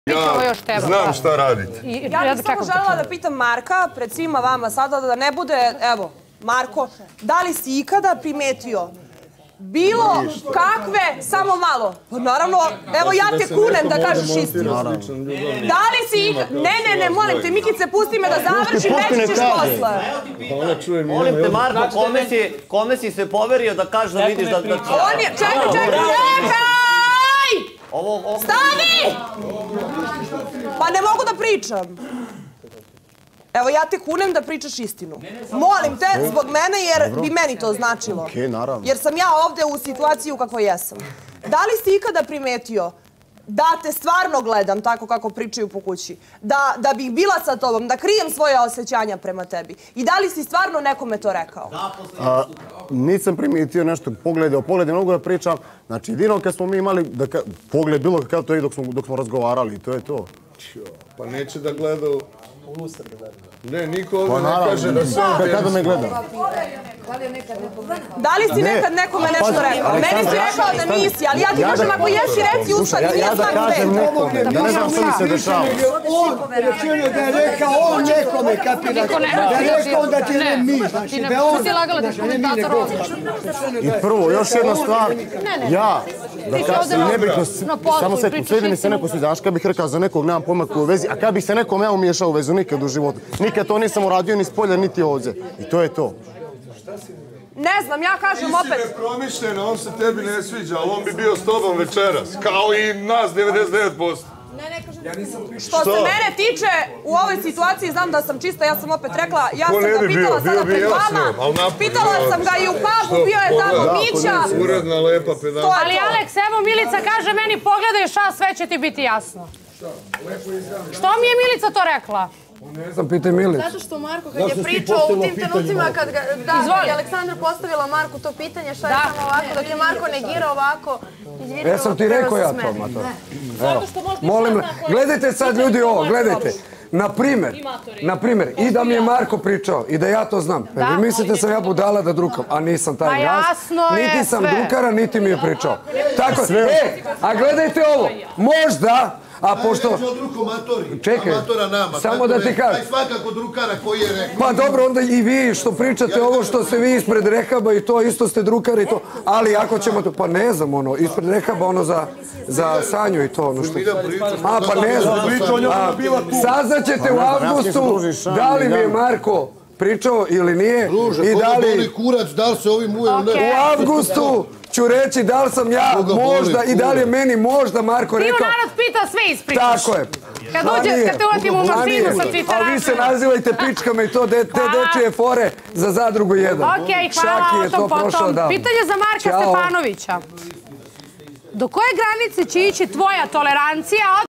Ja znam šta radite. Ja bih samo želela da pitam Marka, pred svima vama sada, da ne bude, evo, Marko, da li si ikada primetio bilo kakve, samo malo, pa naravno, evo ja te kunem da kažeš istinu. Da li si ikada, ne, molim te, Mikice, pusti me da završim, reći ćeš posle. Molim te, Marko, kome si se poverio da kažeš da vidiš da... On je, čekaj! Stani! Pa ne mogu da pričam. Evo, ja te kunem da pričaš istinu. Molim te, zbog mene, jer bi meni to značilo. Jer sam ja ovde u situaciji u kakvoj jesam. Da li si ikada primetio da te stvarno gledam tako kako pričaju po kući? Da bih bila sa tobom, da krijem svoje osjećanja prema tebi? I da li si stvarno nekome to rekao? Nisam primetio nešto, poglede ne mogu da pričam. Znači, jedino kad smo mi imali pogled bilo kakav to je dok smo razgovarali i to je to. Pa neće da gleda u luster da gleda. Ne, niko ovdje ne kaže da sve ovdje... Kada me gleda? Da li si nekad nekome nešto rekao? Meni si rekao da nisi, ali ja ti kažem ako jesi reci ustani, nije stvar sve. Da ne znam što mi se dešava. On rečeno da je rekao on nekome, kapiraš. Da je rekao da ti ne mi. Znači da on... Ti lagala da komentator ovdje. I prvo, još jedna stvar. Ja, da kažem, nebitno, samo sekund, sve mi se neko sviđaš, kad bih rekao za nekog nemam pojma u vezi, a kad bih se nekom ja umiješao u vezu, nikad u životu. Nikad to nisam uradio ni s polja, niti ovdje. I to je to. Ne znam, ja kažem opet... Ti si nepromišljeno, on se tebi ne sviđa, ali on bi bio s tobom večeras. Kao i nas, 99%. Što se mene tiče, u ovoj situaciji znam da sam čista, ja sam opet rekla, ja sam ga pitala sada pred vama, pitala sam ga i u pubu, bio je tamo Mića. Uredna, lepa, pedanta. Ali Aleks, evo Milica kaže meni, pogledaj šta, sve će ti biti jasno. Što mi je Milica to rekla? Ne znam, pitaj Milicu. Zato što Marko kad je pričao u tim trenucima kad je Aleksandra postavila Marku to pitanje šta je samo ovako, dok je Marko negirao ovako. Jesam ti rekao ja to, Mato. Molim, gledajte sad ljudi ovo, gledajte. Na primjer, i da mi je Marko pričao i da ja to znam. Vi mislite sam ja budala da drukam, a nisam taj glas. Niti sam drukara, niti mi je pričao. Tako, a gledajte ovo, možda... A pošto... Čekaj, samo da ti kažem. Svakako drukara koji je rekao. Pa dobro, onda i vi što pričate ovo što ste vi ispred rehaba i to, isto ste drukari i to. Ali ako ćemo to, pa ne znam ono, ispred rehaba ono za Sanju i to ono što... A pa ne znam. Saznaćete u avgustu da li mi je Marko pričao ili nije. Druže, koga boli kurac, da li se ovim uje ili ne? U avgustu ću reći da li sam ja možda i da li je meni možda Marko rekao... Ti narod pita, sve ispričaš. Tako je. Kad te uvatimo u mašinu sa Twittera. A vi se nazivajte pičkama i to te dečije fore za zadrugu 1. Okej, hvala o tom potom. Pitanje za Marka Stefanovića. Do koje granice će ići tvoja tolerancija